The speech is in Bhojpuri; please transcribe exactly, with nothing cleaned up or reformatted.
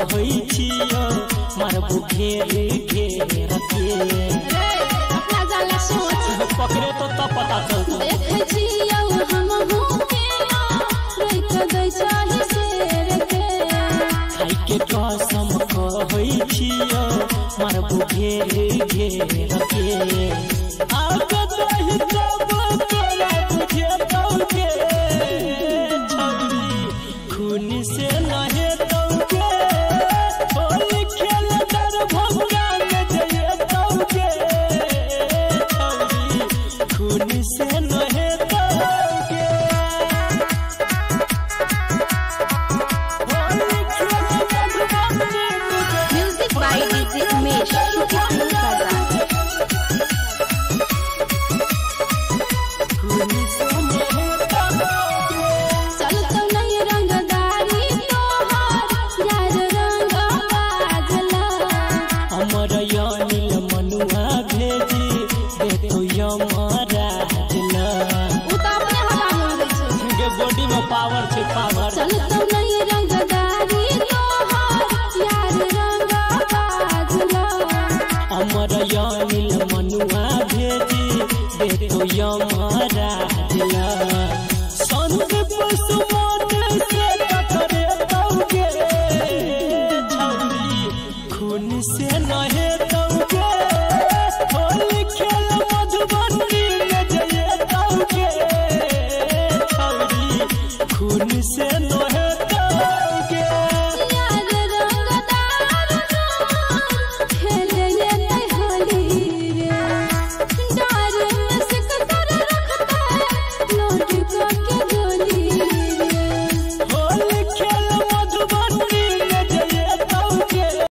कहै छियो मारबू घेर घेर के अपना जाला सोच पकड़े तो तब पता चलतो देखे छियो हम हो के रोक दै चाहे शेर के खाई के कसम कहै छियो मारबू घेर घेर के आके दही